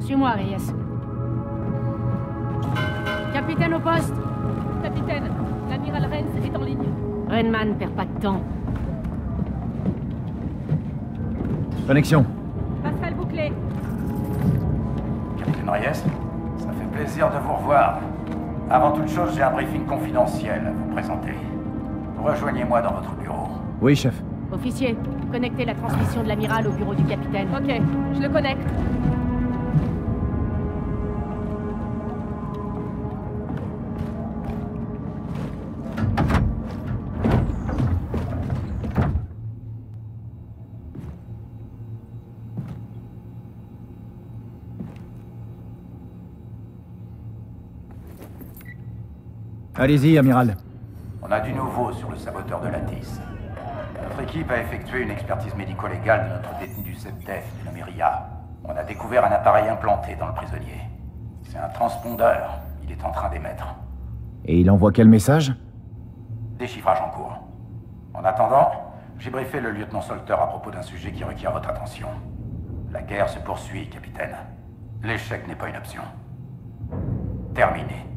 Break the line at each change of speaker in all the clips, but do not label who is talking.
Suis-moi, Reyes. Capitaine au poste.
Capitaine, l'amiral Rennes est en ligne.
Renman, perd pas de temps.
Connexion.
Passerelle bouclée.
Capitaine Reyes, ça fait plaisir de vous revoir. Avant toute chose, j'ai un briefing confidentiel à vous présenter. Rejoignez-moi dans votre bureau.
Oui, chef.
Officier, connectez la transmission de l'amiral au bureau du capitaine.
Ok, je le connecte.
Allez-y, amiral.
On a du nouveau sur le saboteur de l'Atis. Notre équipe a effectué une expertise médico-légale de notre détenu du SEPDEF, dénommé Ria. On a découvert un appareil implanté dans le prisonnier. C'est un transpondeur. Il est en train d'émettre.
Et il envoie quel message?
Déchiffrage en cours. En attendant, j'ai briefé le lieutenant Salter à propos d'un sujet qui requiert votre attention. La guerre se poursuit, capitaine. L'échec n'est pas une option. Terminé.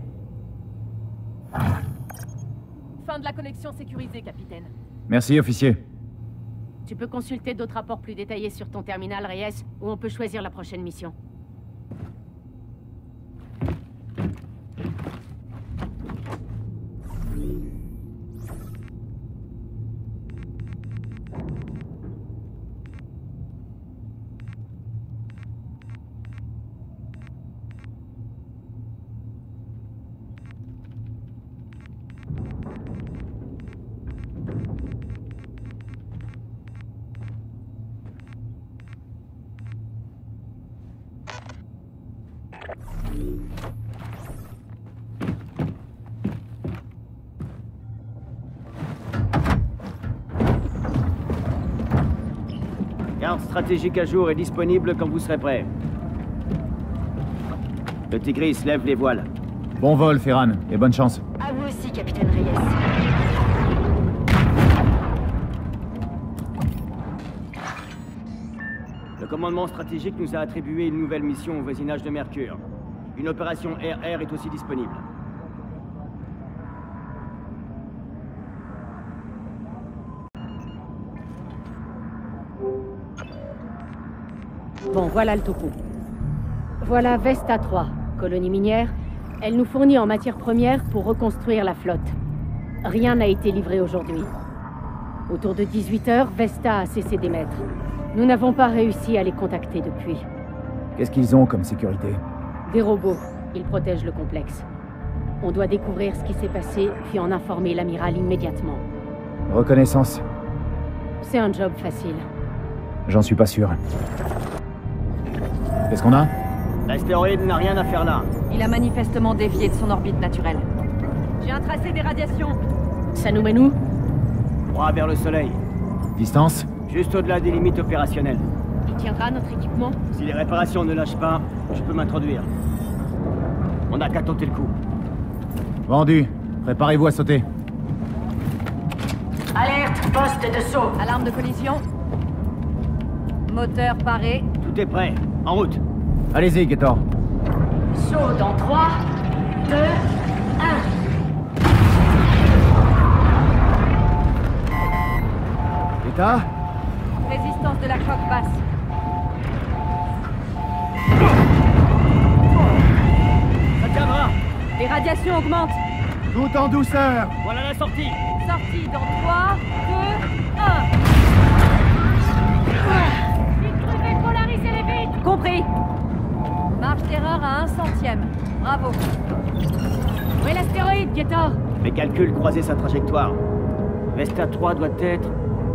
Fin de la connexion sécurisée, capitaine.
Merci, officier.
Tu peux consulter d'autres rapports plus détaillés sur ton terminal, Reyes, ou on peut choisir la prochaine mission.
Garde stratégique à jour est disponible quand vous serez prêt. Le Tigris lève les voiles.
Bon vol, Ferran, et bonne chance.
À vous aussi, capitaine Reyes.
Le commandement stratégique nous a attribué une nouvelle mission au voisinage de Mercure. Une opération RR est aussi disponible.
Bon, voilà le topo. Voilà Vesta 3, colonie minière. Elle nous fournit en matières premières pour reconstruire la flotte. Rien n'a été livré aujourd'hui. Autour de 18h, Vesta a cessé d'émettre. Nous n'avons pas réussi à les contacter depuis.
Qu'est-ce qu'ils ont comme sécurité?
Des robots. Ils protègent le complexe. On doit découvrir ce qui s'est passé, puis en informer l'amiral immédiatement.
Reconnaissance.
C'est un job facile.
J'en suis pas sûr. Qu'est-ce qu'on a?
L'astéroïde n'a rien à faire là.
Il a manifestement dévié de son orbite naturelle. J'ai un tracé des radiations.
Ça nous mène où?
Droit vers le soleil.
Distance?
Juste au-delà des limites opérationnelles.
Il tiendra notre équipement?
Si les réparations ne lâchent pas, je peux m'introduire. On n'a qu'à tenter le coup.
Vendu. Préparez-vous à sauter.
Alerte, poste de saut.
Alarme de collision. Moteur paré.
Tout est prêt. En route.
Allez-y, Gator.
Saut dans 3, 2, 1.
État?
Résistance de la coque basse.
Ça tiendra.
Les radiations augmentent.
Tout en douceur.
Voilà la sortie.
Sortie dans 3, 2, 1.
Vite, polarisez les vitres.
Compris. Marge d'erreur à 1 centième. Bravo.
Où est l'astéroïde, Gator?
Mes calculs croisaient sa trajectoire. Vesta 3 doit être...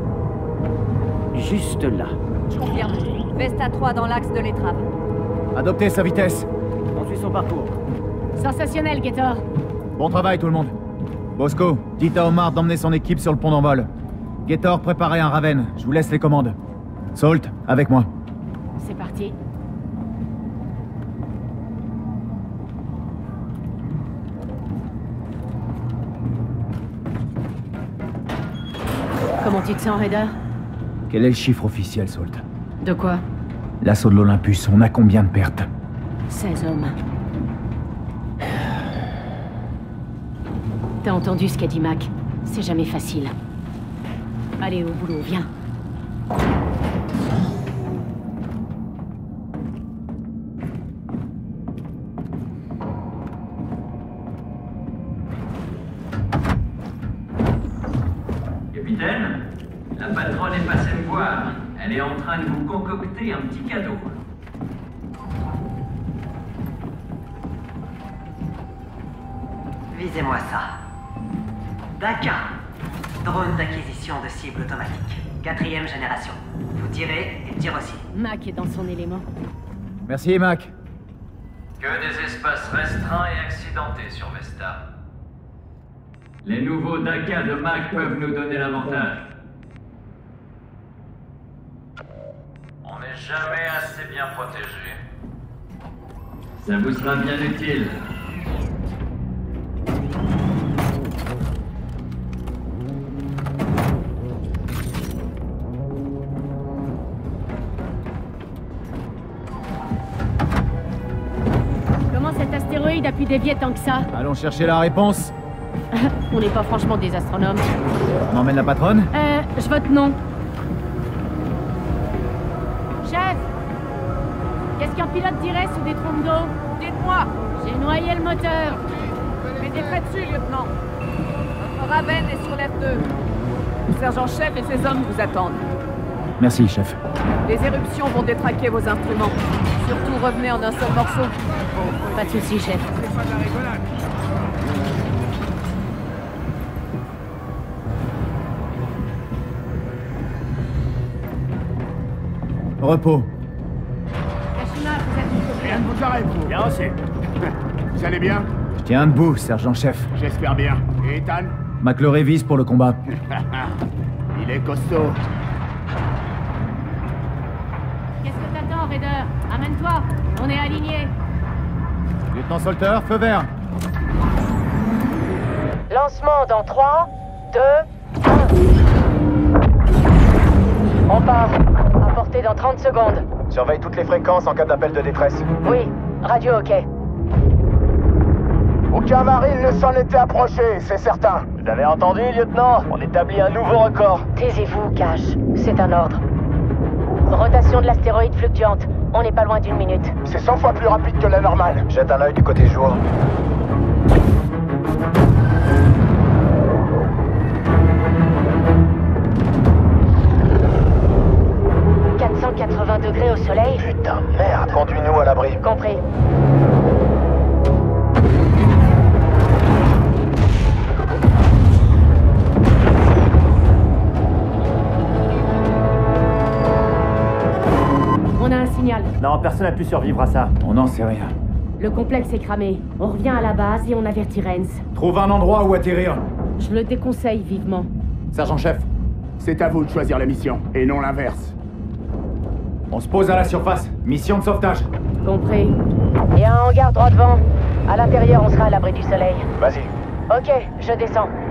juste là.
Je confirme. Vesta 3 dans l'axe de l'étrave.
Adoptez sa vitesse.
On suit son parcours.
Sensationnel, Gator.
Bon travail, tout le monde. Bosco, dites à Omar d'emmener son équipe sur le pont d'envol. Gator, préparez un Raven. Je vous laisse les commandes. Salt, avec moi.
C'est parti. Comment tu te sens, Raider?
Quel est le chiffre officiel, Salt?
De quoi?
L'assaut de l'Olympus, on a combien de pertes?
16 hommes. T'as entendu ce qu'a dit Mac? C'est jamais facile. Allez, au boulot, viens.
Capitaine, la patronne est passée me voir. Elle est en train de vous concocter un petit cadeau.
Visez-moi ça. Daka. Drone d'acquisition de cible automatique. 4e génération. Vous tirez et tire aussi.
Mac est dans son élément.
Merci, Mac.
Que des espaces restreints et accidentés sur Vesta. Les nouveaux Daka de Mac peuvent nous donner l'avantage. On n'est jamais assez bien protégé. Ça vous sera bien utile.
Comment cet astéroïde a pu dévier tant que ça?
Allons chercher la réponse.
On n'est pas franchement des astronomes.
On emmène la patronne?
Je vote non. Chef! Qu'est-ce qu'un pilote dirait sous des trompes d'eau?
Dites-moi.
J'ai noyé le moteur.
Mettez près dessus, lieutenant. Notre Raven est sur l'F2. Le sergent-chef et ses hommes vous attendent.
Merci, chef.
Les éruptions vont détraquer vos instruments. Surtout revenez en un seul morceau.
Pas de soucis, chef.
Repos.
Kashima, vous êtes où?
Rien ne vous arrête, vous.
Bien reçu.
Vous allez bien?
Je tiens debout, sergent-chef.
J'espère bien. Et Ethan?
Mac le révise pour le combat.
Il est costaud.
Qu'est-ce que t'attends, Raider? Amène-toi. On est alignés.
Lieutenant Salter, feu vert.
Lancement dans 3, 2, 1. On part. À portée dans 30 secondes.
Surveille toutes les fréquences en cas d'appel de détresse.
Oui, radio ok.
Aucun marine ne s'en était approché, c'est certain.
Vous avez entendu, lieutenant? On établit un nouveau record.
Taisez-vous, Cash. C'est un ordre. Rotation de l'astéroïde fluctuante. On n'est pas loin d'une minute.
C'est 100 fois plus rapide que la normale.
Jette un œil du côté jour.
« 480 degrés au soleil.
Putain, merde. Conduis-nous à l'abri.
Compris. On a un signal.
Non, personne n'a pu survivre à ça. On n'en sait rien.
Le complexe est cramé. On revient à la base et on avertit Rennes.
Trouve un endroit où atterrir.
Je le déconseille vivement.
Sergent-chef,
C'est à vous de choisir la mission, et non l'inverse.
on se pose à la surface. Mission de sauvetage.
Compris. Et un hangar droit devant. À l'intérieur, on sera à l'abri du soleil.
Vas-y.
Ok, je descends.